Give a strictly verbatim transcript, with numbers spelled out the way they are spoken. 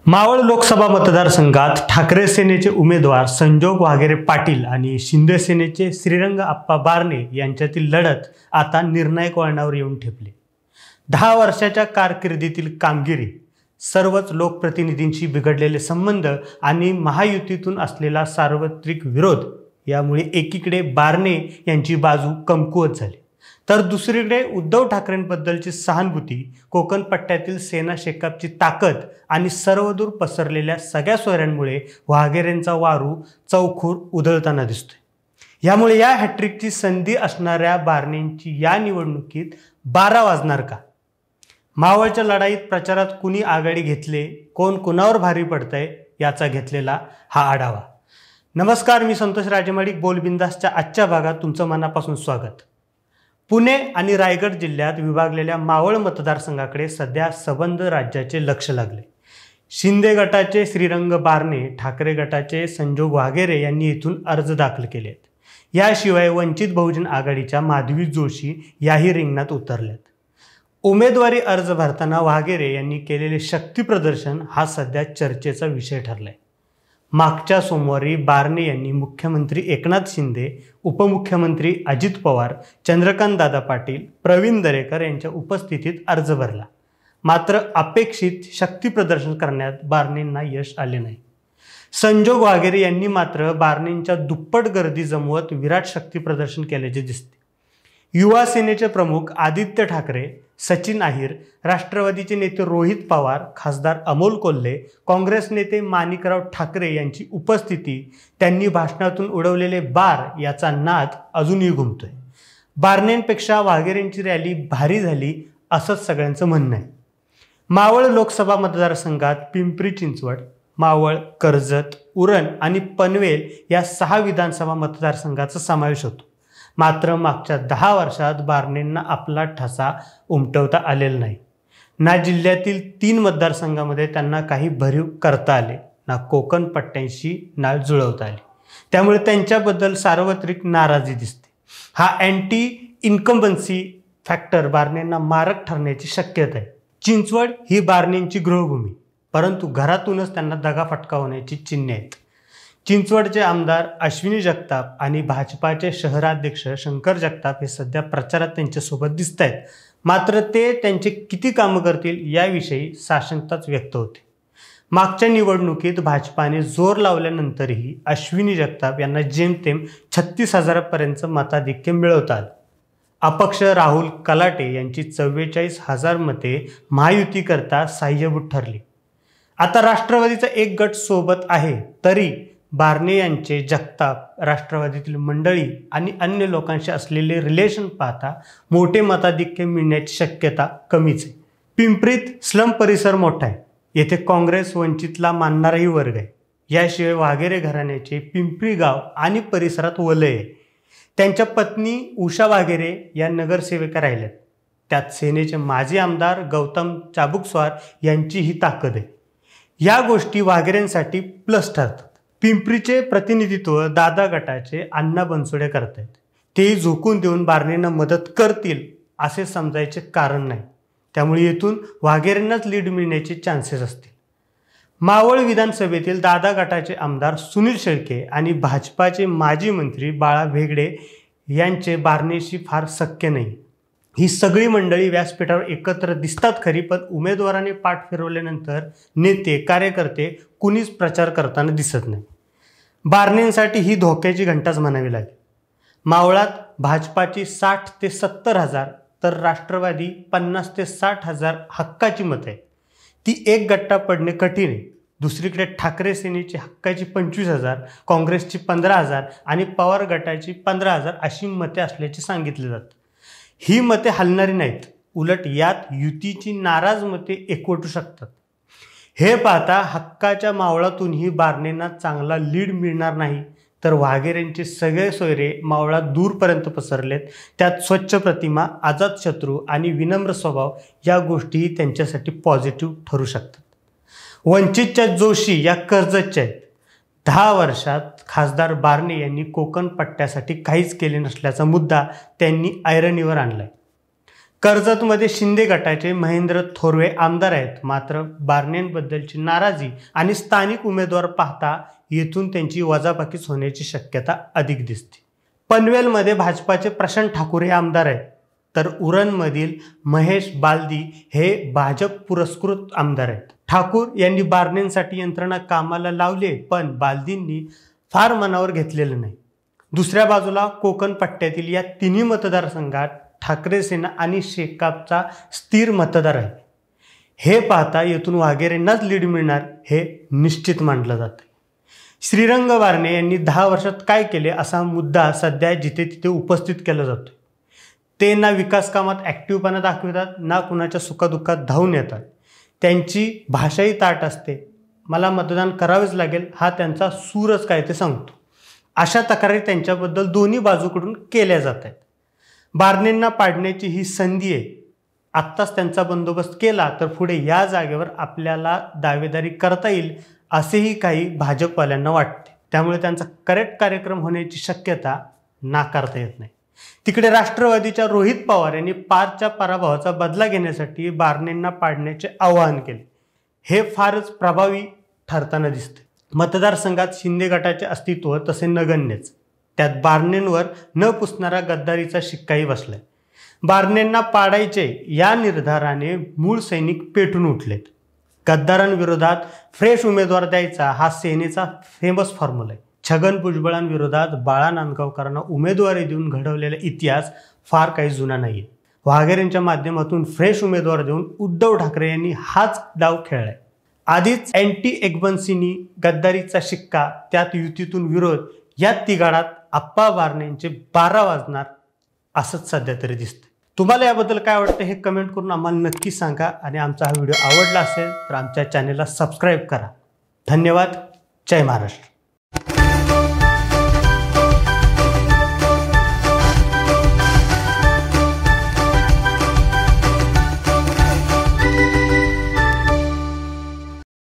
मावळ लोकसभा मतदारसंघात ठाकरे सेनेचे उमेदवार संजोग वाघेरे पाटील आणि शिंदे सेनेचे श्रीरंग आप्पा बारणे यांच्यातील लढत आता निर्णायक वळणावर येऊन ठेपली। दहा वर्षाच्या कारकिर्दीतील कामगिरी, सर्वच लोकप्रतिनिधींशी बिघडलेले संबंध आणि महायुतीतून असलेला सार्वत्रिक विरोध यामुळे एकीकडे बारणे यांची बाजू कमकुवत झाली, तर दुसरीकडे उद्धव ठाकरेंबद्दलची सहानुभूती, कोकण पट्ट्यातील सेना शेकापची ताकद आणि सर्वदूर पसरलेल्या सगळ्या सोयऱ्यांमुळे वाघेरेंचा वारू चौखूर उधळताना दिसतोय। यामुळे या हॅट्रिकची संधी असणाऱ्या बारणेंची या निवडणुकीत बारा वाजणार का? मावळच्या लढाईत प्रचारात कुणी आघाडी घेतले, कोण कुणावर भारी पडतंय याचा घेतलेला हा आढावा। नमस्कार, मी संतोष राजेमाडिक बोलबिंदासच्या आजच्या भागात तुमचं मनापासून स्वागत। पुणे आणि रायगड जिल्ह्यात विभागलेल्या मावळ मतदारसंघाकडे सध्या सबंध राज्याचे लक्ष लागले। शिंदे गटाचे श्रीरंग बारणे, ठाकरे गटाचे संजोग वाघेरे यांनी इथून अर्ज दाखल केले आहेत। याशिवाय वंचित बहुजन आघाडीच्या माधवी जोशी याही रिंगणात उतरल्यात। उमेदवारी अर्ज भरताना वाघेरे यांनी केलेले शक्ती प्रदर्शन हा सध्या चर्चेचा विषय ठरलाय। मागच्या सोमवारी बारणे यांनी मुख्यमंत्री एकनाथ शिंदे, उपमुख्यमंत्री अजित पवार, चंद्रकांत दादा पाटील, प्रवीण दरेकर यांच्या उपस्थितीत अर्ज भरला। मात्र अपेक्षित शक्ती प्रदर्शन करण्यात बारणेंना यश आले नाही। संजोग वाघेरे यांनी मात्र बारणेंच्या दुप्पट गर्दी जमवत विराट शक्ती प्रदर्शन केल्याचे दिसते। युवा सेनेचे प्रमुख आदित्य ठाकरे, सचिन अहिर, राष्ट्रवादीचे नेते रोहित पवार, खासदार अमोल कोल्हे, काँग्रेस नेते माणिकराव ठाकरे यांची उपस्थिती, त्यांनी भाषणातून उडवलेले बार याचा नाद अजूनही घुमतोय। बारणेंपेक्षा वाघेरेंची रॅली भारी झाली असंच सगळ्यांचं म्हणणं आहे। मावळ लोकसभा मतदारसंघात पिंपरी चिंचवड, मावळ, कर्जत, उरण आणि पनवेल या सहा विधानसभा मतदारसंघाचा समावेश होतो। मात्र मागच्या दहा वर्षात बारणेंना आपला ठसा उमटवता आलेला नाही। ना जिल्ह्यातील तीन मतदारसंघामध्ये त्यांना काही भरीव करता आले, ना कोकण पट्ट्यांशी नाळ जुळवता आली। त्यामुळे त्यांच्याबद्दल सार्वत्रिक नाराजी दिसते। हा अँटी इन्कम्बन्सी फॅक्टर बारणेंना मारक ठरण्याची शक्यता आहे। चिंचवड ही बारणेंची गृहभूमी, परंतु घरातूनच त्यांना दगाफटका होण्याची चिन्हे आहेत। चिंचवडचे आमदार अश्विनी जगताप आणि भाजपाचे शहराध्यक्ष शंकर जगताप हे सध्या प्रचारात त्यांच्यासोबत दिसत आहेत। मात्र ते त्यांचे किती कामं करतील याविषयी साशंकताच व्यक्त होते। मागच्या निवडणुकीत भाजपाने जोर लावल्यानंतरही अश्विनी जगताप यांना जेमतेम छत्तीस हजारापर्यंत मताधिक्य मिळवता आलं। अपक्ष राहुल कलाटे यांची चव्वेचाळीस हजार मते महायुतीकरता साह्यभूत ठरली। आता राष्ट्रवादीचा एक गट सोबत आहे, तरी बारणे यांचे जगताप, राष्ट्रवादीतील मंडळी आणि अन्य लोकांशी असलेले रिलेशन पाहता मोठे मताधिक्य मिळण्याची शक्यता कमीच आहे। पिंपरीत स्लम परिसर मोठा आहे, येथे काँग्रेस वंचितला मानणाराही वर्ग आहे। याशिवाय वाघेरे घराण्याचे पिंपरी गाव आणि परिसरात वलय आहे। त्यांच्या पत्नी उषा वाघेरे या नगरसेविका राहिल्यात। त्यात सेनेचे माजी आमदार गौतम चाबुकस्वार यांचीही ताकद आहे। या गोष्टी वाघेरेंसाठी प्लस ठरतात। पिंपरीचे प्रतिनिधित्व दादा गटाचे अण्णा बनसोडे करतायत। तेही झोकून देऊन बारणेंना मदत करतील असे समजायचे कारण नाही। त्यामुळे येथून वाघेरेंनाच लीड मिळण्याचे चान्सेस असतील। मावळ विधानसभेतील दादा गटाचे आमदार सुनील शेळके आणि भाजपाचे माजी मंत्री बाळा भेगडे यांचे बारणेशी फार सख्य नाही। ही सगळी मंडळी व्यासपीठावर एकत्र दिसतात खरी, पण उमेदवाराने पाठ फिरवल्यानंतर नेते, कार्यकर्ते कुणीच प्रचार करताना दिसत नाही। बारणेंसाठी ही धोक्याची घंटाच म्हणावी लागेल। मावळात भाजपाची साठ ते सत्तर हजार तर राष्ट्रवादी पन्नास ते साठ हजार हक्काची मतं आहेत। ती एक गट्टा पडणे कठीण आहे। दुसरीकडे ठाकरे सेनेची हक्काची पंचवीस हजार, काँग्रेसची पंधरा हजार आणि पवार गटाची पंधरा हजार अशी मते असल्याचे सांगितले जातात। ही मते हलणारी नाहीत, उलट यात युतीची नाराज मते एकवटू शकतात। हे पाहता हक्काच्या मावळातूनही बारणेंना चांगला लीड मिळणार नाही, तर वाघेरेंचे सगळे सोयरे मावळात दूरपर्यंत पसरलेत। त्यात स्वच्छ प्रतिमा, अजातशत्रू आणि विनम्र स्वभाव या गोष्टीही त्यांच्यासाठी पॉझिटिव्ह ठरू शकतात। वंचितच्या जोशी या कर्जतच्या आहेत। दहा वर्षात खासदार बारणे यांनी कोकण पट्ट्यासाठी काहीच केले नसल्याचा मुद्दा त्यांनी ऐरणीवर आणलाय। कर्जतमध्ये शिंदे गटाचे महेंद्र थोरवे आमदार आहेत, मात्र बारणेंबद्दलची नाराजी आणि स्थानिक उमेदवार पाहता येथून त्यांची वजाबाकीच होण्याची शक्यता अधिक दिसते. पनवेलमध्ये भाजपाचे प्रशांत ठाकूर हे आमदार आहेत, तर उरणमधील महेश बालदी हे भाजप पुरस्कृत आमदार आहेत. ठाकूर यांनी बारणेंसाठी यंत्रणा कामाला लावले, पण बालदींनी फार मनावर घेतलेलं नाही. दुसऱ्या बाजूला कोकण पट्ट्यातील या तिन्ही मतदारसंघात ठाकरे सेना आणि शेकापचा स्थिर मतदार आहे. हे पाहता येथून वाघेरेंनाच लीड मिळणार हे निश्चित मानलं जातं. श्रीरंग बारणे यांनी दहा वर्षात काय केले असा मुद्दा सध्या जिथे तिथे उपस्थित केला जातो. ते ना विकास कामात ॲक्टिव्हपणा दाखवितात, ना कुणाच्या सुखादुःखात धावून येतात. त्यांची भाषाही ताट असते. मला मतदान करावेच लागेल हा त्यांचा सूरच काय ते सांगतो. अशा तक्रारी त्यांच्याबद्दल दोन्ही बाजूकडून केल्या जात आहेत. बारणेंना पाडण्याची ही संधी आहे. आत्ताच त्यांचा बंदोबस्त केला तर पुढे या जागेवर आपल्याला दावेदारी करता येईल असेही काही भाजपवाल्यांना वाटते. त्यामुळे त्यांचा करेक्ट कार्यक्रम होण्याची शक्यता नाकारता येत नाही. तिकडे राष्ट्रवादीच्या रोहित पवार यांनी पारच्या पराभवाचा बदला घेण्यासाठी बारणेंना पाडण्याचे आवाहन केले. हे फारच प्रभावी ठरताना दिसते. मतदारसंघात शिंदे गटाचे अस्तित्व तसे नगण्यच. त्यात बारणेंवर न पुसणारा गद्दारीचा शिक्काही बसलाय. बारणेंना पाडायचे या निर्धाराने मूळ सैनिक पेटून उठलेत. गद्दारांविरोधात फ्रेश उमेदवार द्यायचा हा सेनेचा फेमस फॉर्म्युला आहे. छगन भुजबळांविरोधात बाळा नांदगावकरांना उमेदवारी देऊन घडवलेला इतिहास फार काही जुना नाही. वाघेरेंच्या माध्यमातून फ्रेश उमेदवार देऊन उद्धव ठाकरे यांनी हाच डाव खेळलाय. आधीच अँटी एकबन्सीनी गद्दारीचा शिक्का, त्यात युतीतून विरोध, या तिघाडात आप्पा बारणेंचे बारा वाजणार असंच सध्या तरी दिसतं. तुम्हाला याबद्दल काय वाटतं हे कमेंट करून आम्हाला नक्की सांगा. आणि आमचा हा व्हिडिओ आवडला असेल तर आमच्या चॅनेलला सबस्क्राईब करा. धन्यवाद. जय महाराष्ट्र.